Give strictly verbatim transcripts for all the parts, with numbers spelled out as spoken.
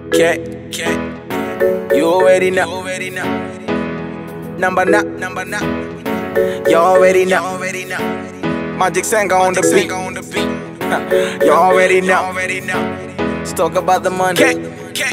Cat, cat. You already know. You already know. Number nine, number nine. You already know. You already know. Magic Senga on the beat. On the beat. You already know. Already know. Let's talk about the money. Cat, cat.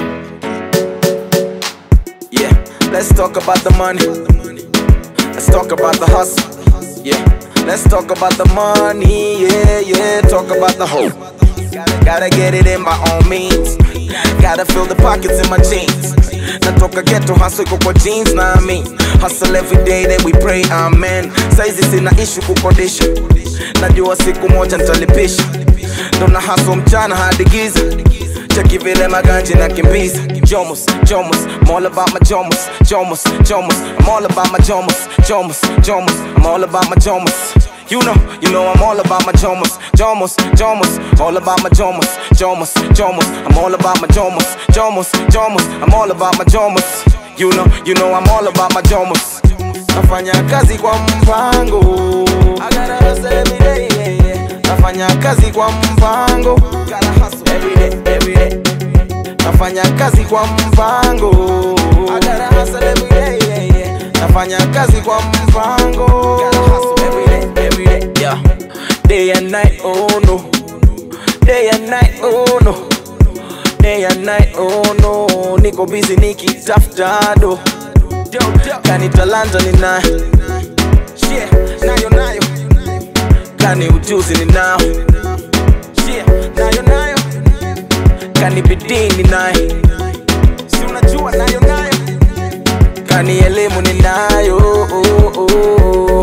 Yeah, let's talk about the money. Let's talk about the hustle. Yeah, let's talk about the money. Yeah, yeah, talk about the hope. Gotta get it in my own means. Gotta fill the pockets in my jeans. Natoka ghetto hustle kwa jeans na I mean hustle every day then we pray amen. Saizi sina issue kukodisha, najua siku moja nitalipisha. Ndo na hustle mchana hadi giza, cheki vile maganji na kimbiza. Jomus, Jomus, I'm all about my Jomus. Jomus, Jomus, I'm all about my Jomus. Jomus, Jomus, I'm all about my Jomus. You know, you know I'm all about my Jomus. Jomus, Jomus, all about my Jomus. Jomus, Jomus, I'm all about my Jomus. Jomus, Jomus, I'm all about my Jomus. You know, you know I'm all about my Jomus. Nafanya kazi kwa mpango, I gotta hustle every day, yeah, yeah. Nafanya kazi kwa mpango, gotta hustle every day, every day. Nafanya kazi kwa mpango, I gotta hustle every day, yeah, yeah. Nafanya kazi kwa mpango, gotta hustle every day, every day, yeah. Day and night, oh no. Day and night, oh no. Day and night, oh no. Niko busy nikitafuta do. Kani talanta ninayo, yeah, nayo nayo. Kani ujuzi ninao, yeah, nayo nayo. Kani bidii ninayo, si unajua nayo nayo. Kani elimu ninayo, oh, oh, oh.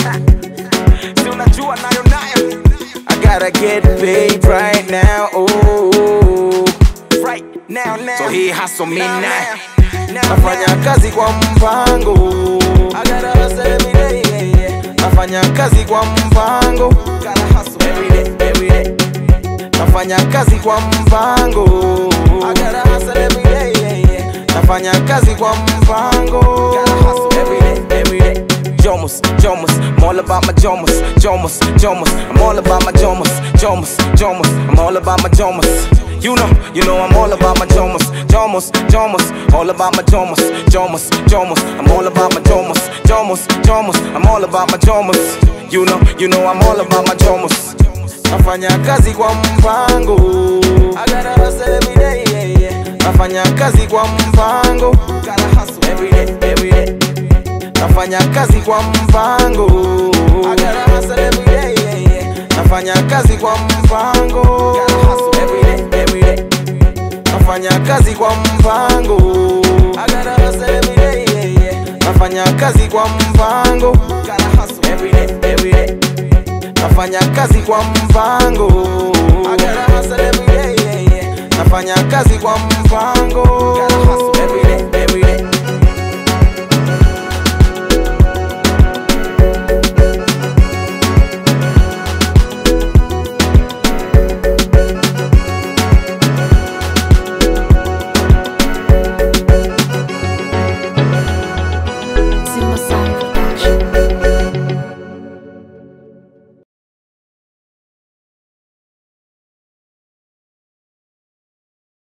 Si unajua nayo nayo. I gotta get paid right now, oh, right now, now. So he hustle me now, now. Nafanya kazi kwa mpango, I gotta hustle every day, yeah, yeah. Nafanya kazi kwa mpango, gotta hustle every day, every day. Nafanya kazi kwa mpango, I gotta hustle every day, yeah, yeah. Nafanya kazi kwa mpango, gotta hustle every day, every day. Jomus, Jomus, I'm all about my Jomus. Jomus, Jomus, I'm all about my Jomus. Jomus, Jomus, I'm all about my Jomus. You know, you know I'm all about my Jomus. Jomus, Jomus, all about my Jomus. Jomus, Jomus, I'm all about my Jomus. Jomus, Jomus, I'm all about my Jomus. You know, you know I'm all about my Jomus. Nafanya kazi kwa mpango, I gotta hustle every day, yeah, yeah. Nafanya kazi kwa mpango, gotta hustle every day, every day. Nafanya kazi kwa mpango, I gotta hustle every day, yeah, yeah. Nafanya kazi kwa mpango, gotta hustle every day, every day. Nafanya kazi kwa mpango, I gotta hustle every day, yeah, yeah. Nafanya kazi kwa mpango, gotta hustle every day, every day. Nafanya kazi kwa mpango, I gotta hustle every day, yeah, yeah. Nafanya kazi kwa mpango, gotta hustle every day.